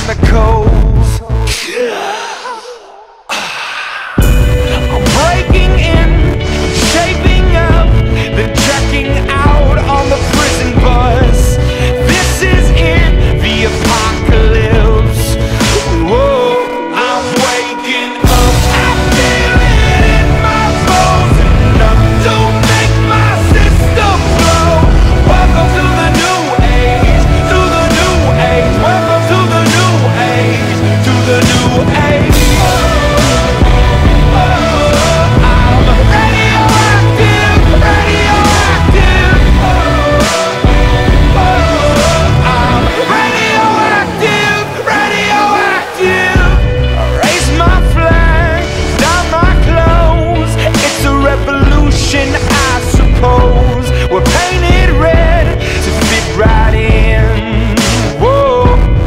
the coals. I'm breaking in, shaping up, then checking out on the prison bus. This is in the apocalypse. Whoa, I'm waking up. I feel it in my bones, enough to make my system blow. Welcome to the new age, to the new age. Welcome to the new age, to the new age. I'm radioactive, radioactive. I'm radioactive, radioactive. Raise my flag, down my clothes. It's a revolution, I suppose. We're painted red to fit right in. Whoa.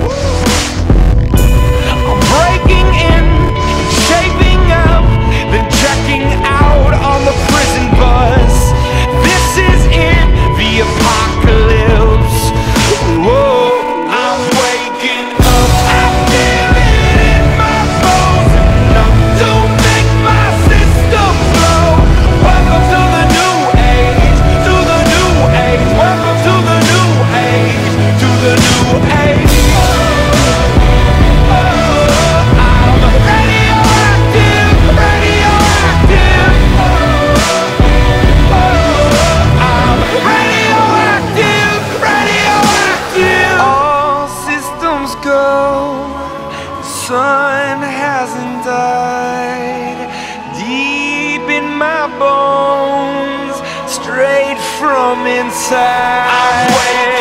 I'm breaking in, shaping up, then checking out on the prison bus. This is in the apocalypse. Whoa, I'm waking up. I feel it in my bones, enough to make my system blow. Welcome to the new age, to the new age. Welcome to the new age, to the new age. I'm radioactive, radioactive. I'm radioactive, radioactive. All systems go. The sun hasn't died. Deep in my bones, straight from inside. I'm